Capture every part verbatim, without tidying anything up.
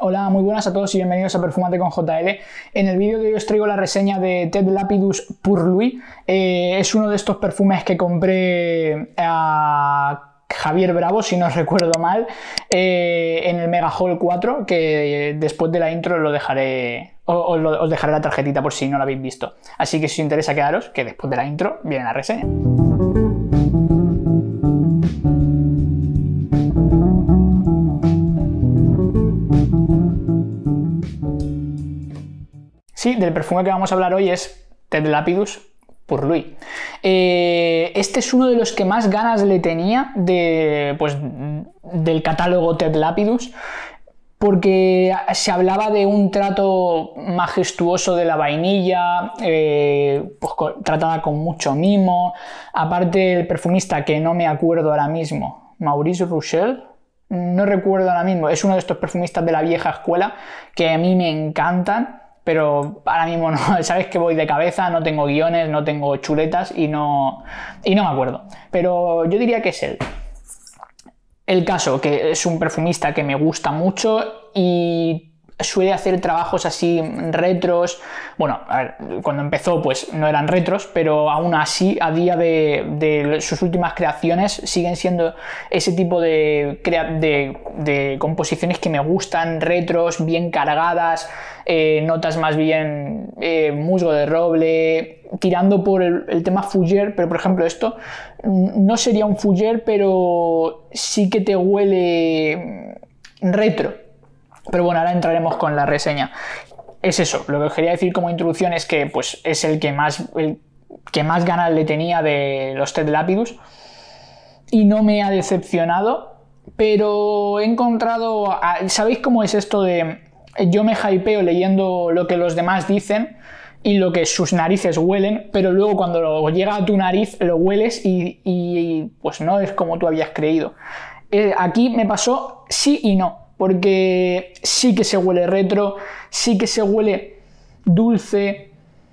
Hola, muy buenas a todos y bienvenidos a Perfúmate con J L. En el vídeo de hoy os traigo la reseña de Ted Lapidus Pour Lui. Eh, es uno de estos perfumes que compré a Javier Bravo, si no recuerdo mal, eh, en el Mega Haul cuatro, que después de la intro lo dejaré, os, os dejaré la tarjetita por si no lo habéis visto. Así que si os interesa quedaros, que después de la intro viene la reseña. Sí, del perfume que vamos a hablar hoy es Ted Lapidus Pour Lui. Eh, este es uno de los que más ganas le tenía de, pues, del catálogo Ted Lapidus, porque se hablaba de un trato majestuoso de la vainilla, eh, pues, con, tratada con mucho mimo. Aparte, el perfumista, que no me acuerdo ahora mismo, Maurice Rouchel, no recuerdo ahora mismo, es uno de estos perfumistas de la vieja escuela que a mí me encantan, pero ahora mismo no, sabes que voy de cabeza, no tengo guiones, no tengo chuletas y no, y no me acuerdo. Pero yo diría que es él. El caso, que es un perfumista que me gusta mucho y suele hacer trabajos así retros. Bueno, a ver, cuando empezó pues no eran retros, pero aún así a día de, de sus últimas creaciones siguen siendo ese tipo de, de, de composiciones que me gustan, retros, bien cargadas, eh, notas más bien eh, musgo de roble, tirando por el, el tema fougère, pero por ejemplo esto no sería un fougère, pero sí que te huele retro. Pero bueno, ahora entraremos con la reseña. Es eso, lo que os quería decir como introducción es que pues, es el que más, el que más ganas le tenía de los Ted Lapidus y no me ha decepcionado, pero he encontrado... ¿Sabéis cómo es esto de yo me hypeo leyendo lo que los demás dicen y lo que sus narices huelen, pero luego cuando llega a tu nariz lo hueles y, y pues no es como tú habías creído? Eh, aquí me pasó sí y no. Porque sí que se huele retro, sí que se huele dulce,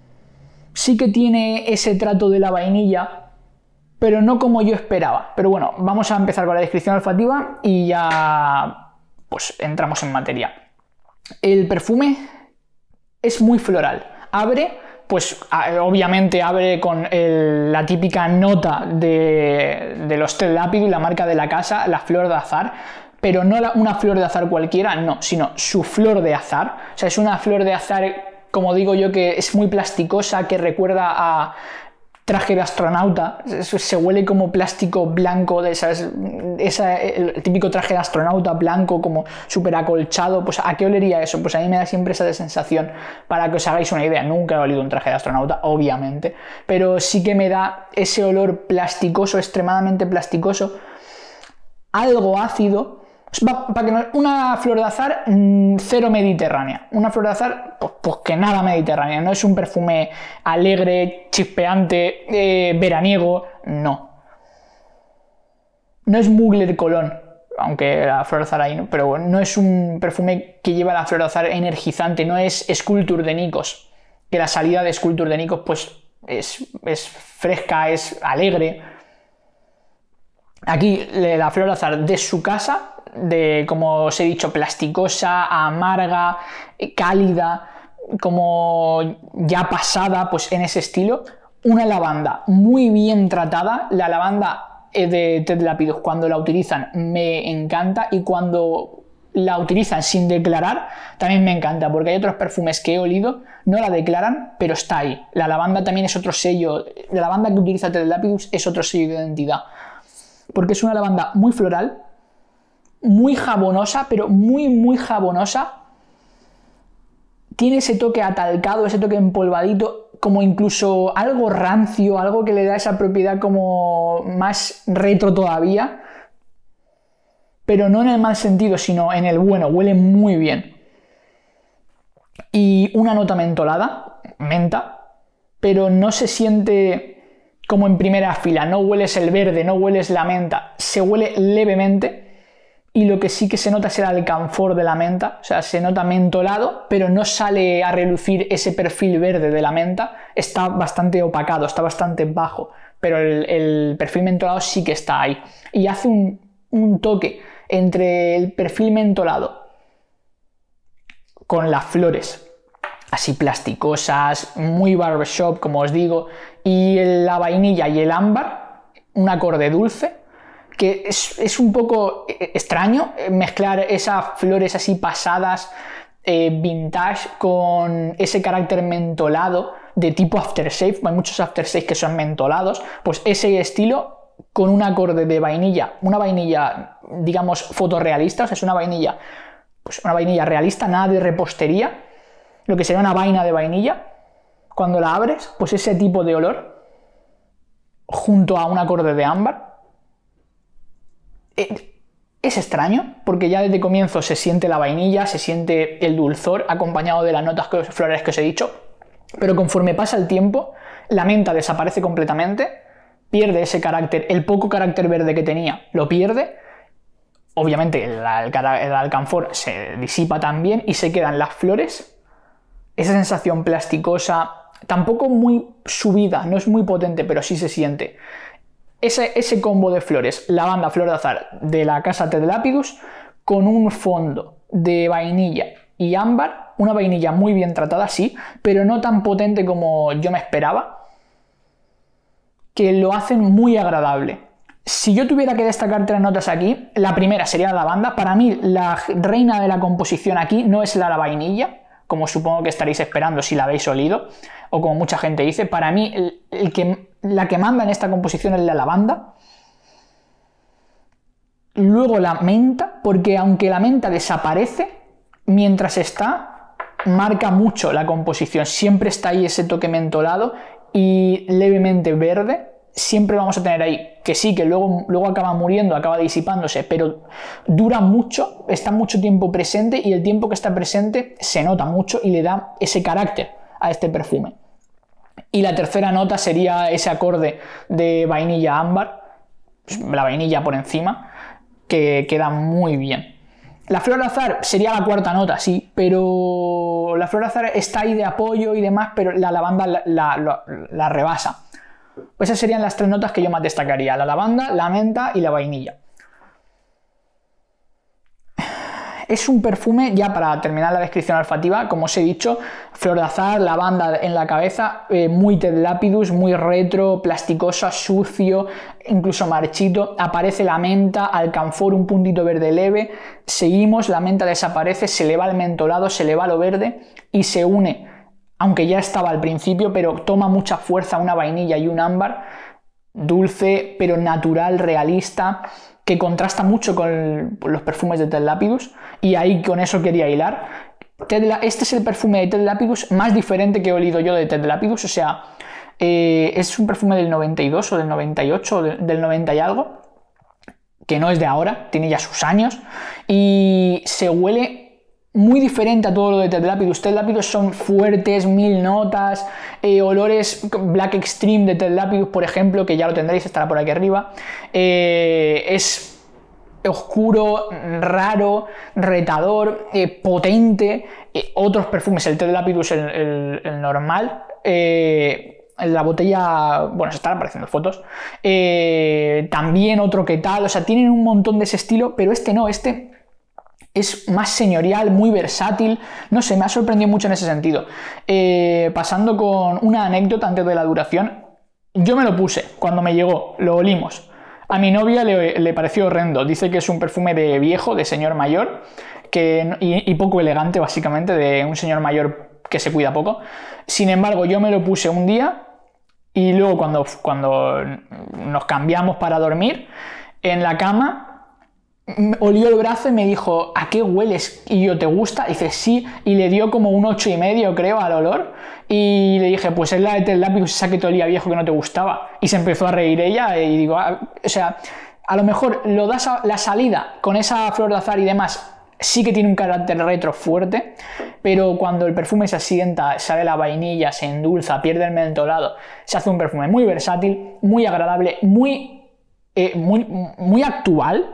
sí que tiene ese trato de la vainilla, pero no como yo esperaba. Pero bueno, vamos a empezar con la descripción olfativa y ya pues entramos en materia. El perfume es muy floral. Abre, pues obviamente abre con el, la típica nota de, de los Ted Lapidus, la marca de la casa, la flor de azar. Pero no la, una flor de azar cualquiera, no, sino su flor de azar. O sea, es una flor de azar, como digo yo, que es muy plasticosa, que recuerda a traje de astronauta. Se huele como plástico blanco, de esas, esa, el típico traje de astronauta blanco, como súper acolchado. Pues ¿a qué olería eso? Pues a mí me da siempre esa sensación, para que os hagáis una idea. Nunca he olido un traje de astronauta, obviamente, pero sí que me da ese olor plasticoso, extremadamente plasticoso, algo ácido. Para que no, una flor de azar mmm, cero mediterránea, una flor de azar pues, pues que nada mediterránea, no es un perfume alegre, chispeante, eh, veraniego, no. No es Mugler Cologne, aunque la flor de azar ahí, ¿no? Pero bueno, no es un perfume que lleva la flor de azar energizante, no es Sculpture de Nikos, que la salida de Sculpture de Nikos pues es, es fresca, es alegre. Aquí la flor de azar de su casa, de, como os he dicho, plasticosa, amarga, cálida, como ya pasada, pues en ese estilo. Una lavanda muy bien tratada. La lavanda de Ted Lapidus, cuando la utilizan, me encanta, y cuando la utilizan sin declarar, también me encanta, porque hay otros perfumes que he olido, no la declaran, pero está ahí. La lavanda también es otro sello. La lavanda que utiliza Ted Lapidus es otro sello de identidad, porque es una lavanda muy floral, muy jabonosa, pero muy, muy jabonosa. Tiene ese toque atalcado, ese toque empolvadito, como incluso algo rancio, algo que le da esa propiedad como más retro todavía, pero no en el mal sentido, sino en el bueno. Huele muy bien. Y una nota mentolada, menta, pero no se siente como en primera fila, no hueles el verde, no hueles la menta, se huele levemente. Y lo que sí que se nota es el alcanfor de la menta, o sea, se nota mentolado, pero no sale a relucir ese perfil verde de la menta, está bastante opacado, está bastante bajo, pero el, el perfil mentolado sí que está ahí. Y hace un, un toque entre el perfil mentolado con las flores así plasticosas, muy barbershop, como os digo, y la vainilla y el ámbar, un acorde dulce, que es, es un poco extraño mezclar esas flores así pasadas, eh, vintage, con ese carácter mentolado de tipo aftershave. Hay muchos aftershaves que son mentolados, pues ese estilo con un acorde de vainilla, una vainilla, digamos, fotorrealista, o sea, es una vainilla, pues una vainilla realista, nada de repostería, lo que sería una vaina de vainilla. Cuando la abres, pues ese tipo de olor, junto a un acorde de ámbar, es extraño, porque ya desde comienzo se siente la vainilla, se siente el dulzor, acompañado de las notas florales que os he dicho, pero conforme pasa el tiempo, la menta desaparece completamente, pierde ese carácter, el poco carácter verde que tenía, lo pierde. Obviamente el, el, el alcanfor se disipa también y se quedan las flores, esa sensación plasticosa, tampoco muy subida, no es muy potente, pero sí se siente. Ese, ese combo de flores, lavanda, flor de azar, de la casa Ted Lapidus, con un fondo de vainilla y ámbar, una vainilla muy bien tratada, sí, pero no tan potente como yo me esperaba, que lo hacen muy agradable. Si yo tuviera que destacar tres notas aquí, la primera sería la lavanda. Para mí, la reina de la composición aquí no es la vainilla, como supongo que estaréis esperando si la habéis olido, o como mucha gente dice. Para mí, el, el que, la que manda en esta composición es la lavanda. Luego la menta, porque aunque la menta desaparece, mientras está, marca mucho la composición. Siempre está ahí ese toque mentolado y levemente verde. Siempre vamos a tener ahí, que sí, que luego, luego acaba muriendo, acaba disipándose, pero dura mucho, está mucho tiempo presente, y el tiempo que está presente se nota mucho y le da ese carácter a este perfume. Y la tercera nota sería ese acorde de vainilla ámbar, la vainilla por encima, que queda muy bien. La flor de azar sería la cuarta nota, sí, pero la flor de azar está ahí de apoyo y demás, pero la lavanda la, la, la, la rebasa. Pues esas serían las tres notas que yo más destacaría: la lavanda, la menta y la vainilla. Es un perfume, ya para terminar la descripción olfativa, como os he dicho, flor de azar, lavanda en la cabeza, eh, muy Ted Lapidus, muy retro, plasticosa, sucio, incluso marchito. Aparece la menta, alcanfor, un puntito verde leve. Seguimos, la menta desaparece, se le va el mentolado, se le va lo verde y se une, aunque ya estaba al principio, pero toma mucha fuerza una vainilla y un ámbar, dulce, pero natural, realista, que contrasta mucho con los perfumes de Ted Lapidus, y ahí con eso quería hilar. Este es el perfume de Ted Lapidus más diferente que he olido yo de Ted Lapidus, o sea, eh, es un perfume del noventa y dos o del noventa y ocho o del noventa y algo, que no es de ahora, tiene ya sus años, y se huele muy diferente a todo lo de Ted Lapidus. Ted Lapidus son fuertes, mil notas, eh, olores Black Extreme de Ted Lapidus, por ejemplo, que ya lo tendréis, estará por aquí arriba. Eh, es oscuro, raro, retador, eh, potente. Eh, otros perfumes, el Ted Lapidus, el, el, el normal, eh, la botella, bueno, se están apareciendo fotos, eh, también otro que tal, o sea, tienen un montón de ese estilo, pero este no, este es más señorial, muy versátil, no sé, me ha sorprendido mucho en ese sentido. Eh, pasando con una anécdota antes de la duración, yo me lo puse cuando me llegó, lo olimos. A mi novia le, le pareció horrendo, dice que es un perfume de viejo, de señor mayor, que, y, y poco elegante, básicamente, de un señor mayor que se cuida poco. Sin embargo, yo me lo puse un día y luego cuando, cuando nos cambiamos para dormir, en la cama, olió el brazo y me dijo: ¿a qué hueles? Y yo: ¿te gusta? Y dice: sí, y le dio como un ocho y medio, creo, al olor, y le dije: pues es la de Ted Lapidus, esa que te olía viejo, que no te gustaba. Y se empezó a reír ella, y digo, ah, o sea, a lo mejor lo das a la salida con esa flor de azar y demás, sí que tiene un carácter retro fuerte, pero cuando el perfume se asienta, sale la vainilla, se endulza, pierde el mentolado, se hace un perfume muy versátil, muy agradable, muy, eh, muy, muy actual,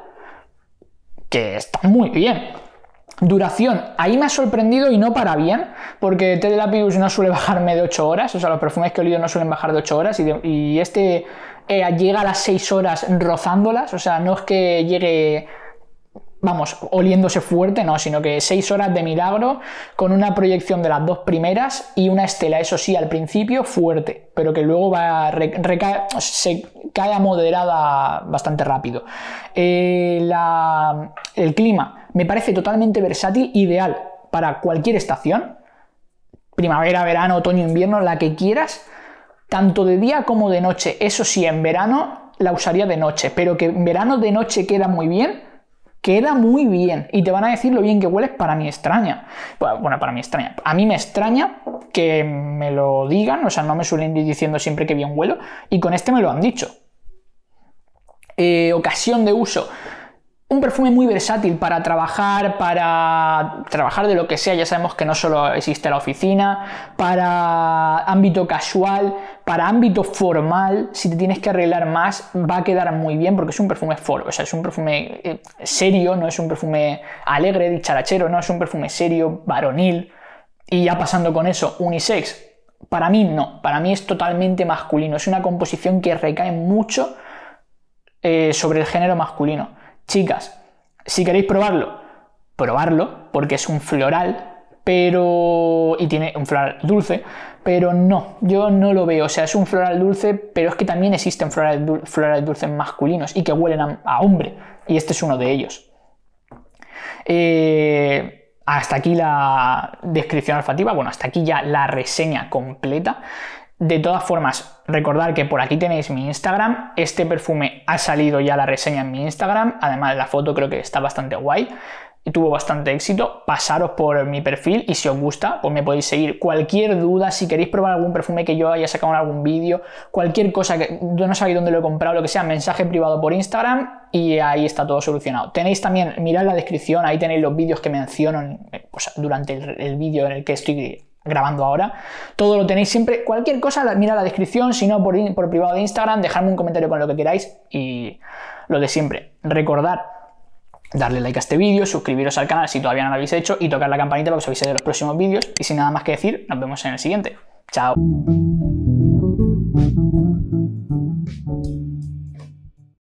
que está muy bien. Duración, ahí me ha sorprendido y no para bien, porque Ted Lapidus no suele bajarme de ocho horas, o sea, los perfumes que he olido no suelen bajar de ocho horas, y, de, y este eh, llega a las seis horas rozándolas, o sea, no es que llegue vamos, oliéndose fuerte, no, sino que seis horas de milagro con una proyección de las dos primeras y una estela, eso sí, al principio fuerte, pero que luego va reca se cae a moderada bastante rápido. Eh, la, el clima me parece totalmente versátil, ideal para cualquier estación, primavera, verano, otoño, invierno, la que quieras, tanto de día como de noche. Eso sí, en verano la usaría de noche, pero que en verano de noche queda muy bien. Queda muy bien y te van a decir lo bien que hueles, para mí extraña. Bueno, para mí extraña. A mí me extraña que me lo digan, o sea, no me suelen ir diciendo siempre que bien huelo y con este me lo han dicho. Eh, ocasión de uso. Un perfume muy versátil para trabajar, para trabajar de lo que sea, ya sabemos que no solo existe la oficina, para ámbito casual, para ámbito formal, si te tienes que arreglar más, va a quedar muy bien porque es un perfume for, o sea, es un perfume eh, serio, no es un perfume alegre, dicharachero, no, es un perfume serio, varonil, y ya pasando con eso, unisex. Para mí no, para mí es totalmente masculino, es una composición que recae mucho eh, sobre el género masculino. Chicas, si queréis probarlo, probarlo, porque es un floral, pero... y tiene un floral dulce, pero no, yo no lo veo, o sea, es un floral dulce, pero es que también existen florales, dul florales dulces masculinos y que huelen a, a hombre, y este es uno de ellos. Eh, hasta aquí la descripción olfativa, bueno, hasta aquí ya la reseña completa. De todas formas, recordad que por aquí tenéis mi Instagram, este perfume ha salido ya la reseña en mi Instagram, además de la foto creo que está bastante guay, y tuvo bastante éxito, pasaros por mi perfil y si os gusta, pues me podéis seguir. Cualquier duda, si queréis probar algún perfume que yo haya sacado en algún vídeo, cualquier cosa que yo no sabéis dónde lo he comprado, lo que sea, mensaje privado por Instagram y ahí está todo solucionado. Tenéis también, mirad la descripción, ahí tenéis los vídeos que menciono pues, durante el, el vídeo en el que estoy grabando ahora, todo lo tenéis siempre, cualquier cosa, mira la descripción, si no por, por privado de Instagram, dejadme un comentario con lo que queráis y lo de siempre. Recordad darle like a este vídeo, suscribiros al canal si todavía no lo habéis hecho y tocar la campanita para que os avise de los próximos vídeos y sin nada más que decir, nos vemos en el siguiente. Chao.